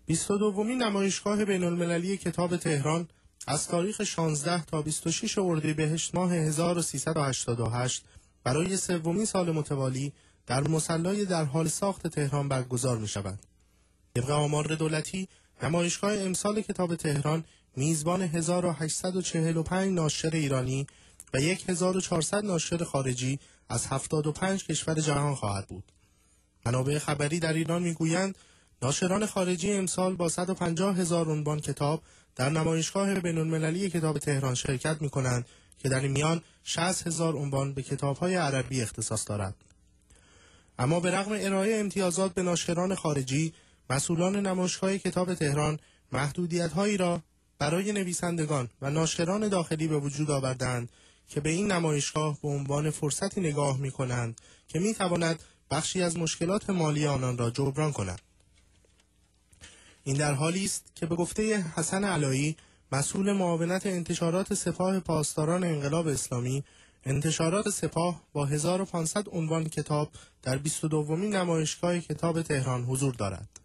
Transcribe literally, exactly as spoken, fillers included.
بیست و دومین نمایشگاه بین‌المللی کتاب تهران از تاریخ شانزده تا بیست و شش اردیبهشت ماه هزار و سیصد و هشتاد و هشت برای سومین سال متوالی در مصلی در حال ساخت تهران برگزار می شود. طبق آمار دولتی، نمایشگاه امسال کتاب تهران میزبان هزار و هشتصد و چهل و پنج ناشر ایرانی و هزار و چهارصد ناشر خارجی از هفتاد و پنج کشور جهان خواهد بود. منابع خبری در ایران میگویند ناشران خارجی امسال با صد و پنجاه هزار عنوان کتاب در نمایشگاه بین‌المللی کتاب تهران شرکت می‌کنند که در این میان شصت هزار عنوان به کتاب‌های عربی اختصاص دارد. اما به رغم ارائه امتیازات به ناشران خارجی، مسئولان نمایشگاه کتاب تهران محدودیت‌هایی را برای نویسندگان و ناشران داخلی به وجود آوردند که به این نمایشگاه به عنوان فرصتی نگاه می‌کنند که می‌تواند بخشی از مشکلات مالی آنان را جبران کند. این در حالی است که به گفته حسن علایی، مسئول معاونت انتشارات سپاه پاسداران انقلاب اسلامی، انتشارات سپاه با هزار و پانصد عنوان کتاب در بیست و دومین نمایشگاه کتاب تهران حضور دارد.